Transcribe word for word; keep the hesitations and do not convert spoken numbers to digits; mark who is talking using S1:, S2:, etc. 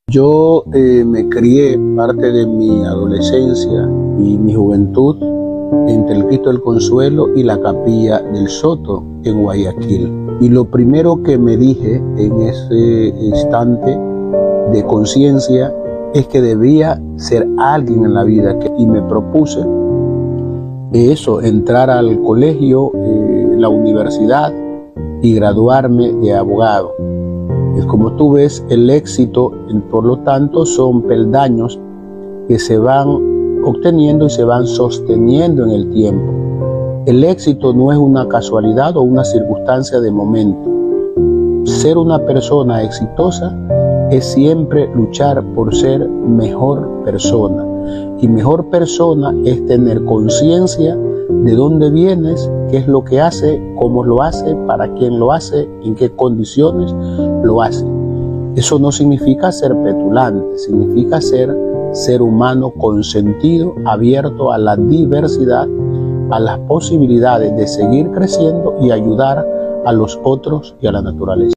S1: Yo eh, me crié parte de mi adolescencia y mi juventud entre el Cristo del Consuelo y la Capilla del Soto en Guayaquil. Y lo primero que me dije en ese instante de conciencia es que debía ser alguien en la vida, que, y me propuse eso, entrar al colegio, eh, la universidad y graduarme de abogado. Es como tú ves, el éxito, por lo tanto, son peldaños que se van obteniendo y se van sosteniendo en el tiempo. El éxito no es una casualidad o una circunstancia de momento. Ser una persona exitosa es siempre luchar por ser mejor persona. Y mejor persona es tener conciencia de dónde vienes, qué es lo que hace, cómo lo hace, para quién lo hace, en qué condiciones lo hace. Eso no significa ser petulante, significa ser ser humano con sentido, abierto a la diversidad, a las posibilidades de seguir creciendo y ayudar a los otros y a la naturaleza.